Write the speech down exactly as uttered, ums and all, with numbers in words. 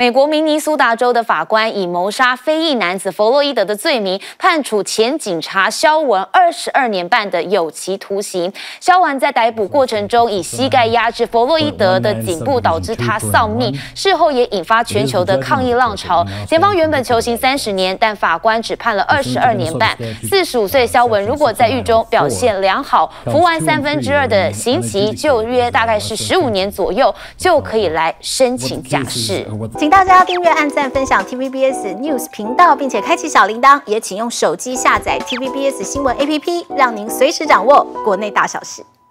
美国明尼苏达州的法官以谋杀非裔男子弗洛伊德的罪名，判处前警察肖文二十二年半的有期徒刑。肖文在逮捕过程中以膝盖压制弗洛伊德的颈部，导致他丧命。事后也引发全球的抗议浪潮。检方原本求刑三十年，但法官只判了二十二年半。四十五岁肖文如果在狱中表现良好，服完三分之二的刑期，就约大概是十五年左右，就可以来申请假释。 请大家订阅、按赞、分享 T V B S News 频道，并且开启小铃铛，也请用手机下载 T V B S 新闻 A P P， 让您随时掌握国内大小事。